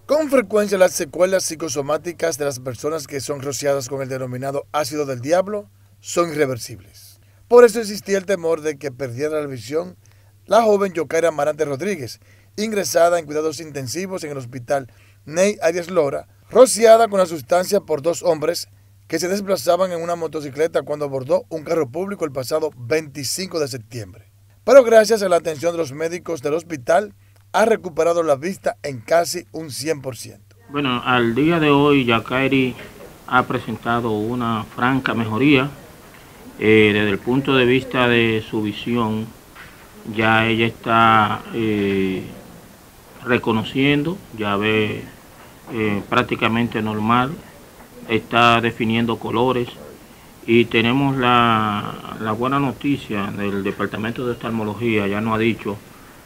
Con frecuencia las secuelas psicosomáticas de las personas que son rociadas con el denominado ácido del diablo son irreversibles. Por eso existía el temor de que perdiera la visión la joven Yokaira Amarante Rodríguez, ingresada en cuidados intensivos en el hospital Ney Arias Lora, rociada con la sustancia por dos hombres que se desplazaban en una motocicleta cuando abordó un carro público el pasado 25 de septiembre. Pero gracias a la atención de los médicos del hospital, ha recuperado la vista en casi un 100%. Bueno, al día de hoy Yokaira ha presentado una franca mejoría desde el punto de vista de su visión. Ya ella está reconociendo, ya ve prácticamente normal, está definiendo colores y tenemos la buena noticia del Departamento de Oftalmología, ya nos ha dicho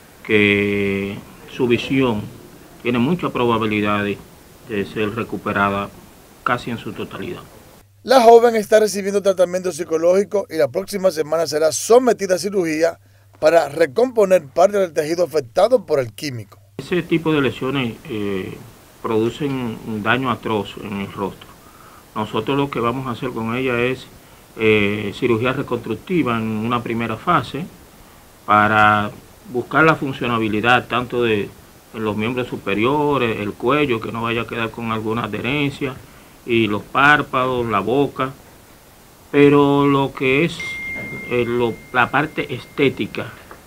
que su visión tiene muchas probabilidades de ser recuperada casi en su totalidad. La joven está recibiendo tratamiento psicológico y la próxima semana será sometida a cirugía para recomponer parte del tejido afectado por el químico. Ese tipo de lesiones producen un daño atroz en el rostro. Nosotros lo que vamos a hacer con ella es cirugía reconstructiva en una primera fase para buscar la funcionabilidad tanto de los miembros superiores, el cuello, que no vaya a quedar con alguna adherencia, y los párpados, la boca, pero lo que es la parte estética,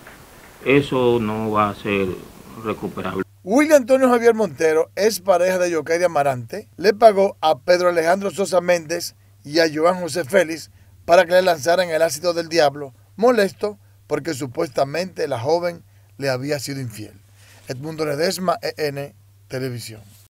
eso no va a ser recuperable. William Antonio Javier Montero, es pareja de Yokaira Amarante, le pagó a Pedro Alejandro Sosa Méndez y a Joan José Félix para que le lanzaran el ácido del diablo, molesto porque supuestamente la joven le había sido infiel. Edmundo Ledesma, EN Televisión.